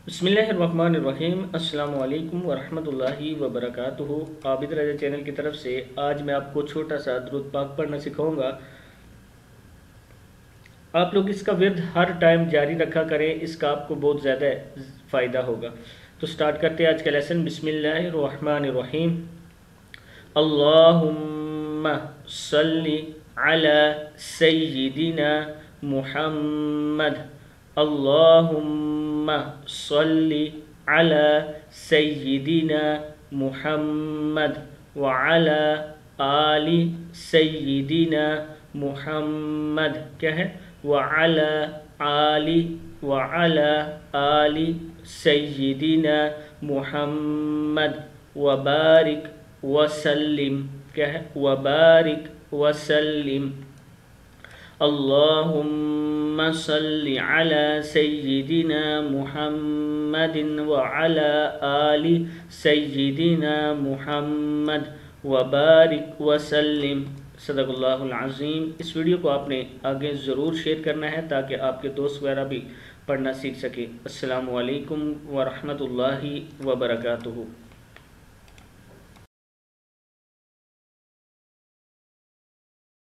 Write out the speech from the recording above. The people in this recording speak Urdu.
بسم اللہ الرحمن الرحیم۔ السلام علیکم ورحمۃ اللہ وبرکاتہ۔ عابد رضا چینل کی طرف سے آج میں آپ کو چھوٹا سا درود پاک پڑھنا سکھاؤں گا۔ آپ لوگ اس کا ورد ہر ٹائم جاری رکھا کریں، اس کا آپ کو بہت زیادہ فائدہ ہوگا۔ تو سٹارٹ کرتے ہیں آج کا لیسن۔ بسم اللہ الرحمن الرحیم۔ اللہم صلی علی سیدنا محمد۔ اللہم صلی علی سیدنا محمد وعلی آل سیدنا محمد۔ کیا ہے؟ وعلی آل سیدنا محمد وبارک وسلم۔ کیا ہے؟ وبارک وسلم۔ اللہم صلی علی سیدنا محمد وعلی آل سیدنا محمد وبارک وسلم۔ صدق اللہ العظیم۔ اس ویڈیو کو آپ نے آگے ضرور شیئر کرنا ہے تاکہ آپ کے دوست وغیرہ بھی پڑھنا سیکھ سکیں۔ السلام علیکم ورحمۃ اللہ وبرکاتہ۔